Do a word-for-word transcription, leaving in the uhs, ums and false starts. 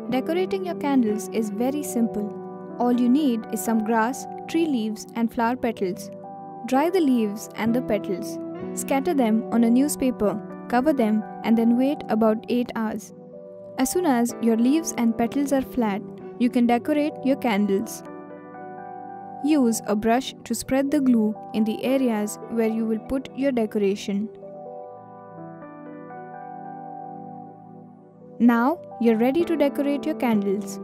Decorating your candles is very simple. All you need is some grass, tree leaves, and flower petals. Dry the leaves and the petals. Scatter them on a newspaper, cover them, and then wait about eight hours. As soon as your leaves and petals are flat, you can decorate your candles. Use a brush to spread the glue in the areas where you will put your decoration. Now you're ready to decorate your candles.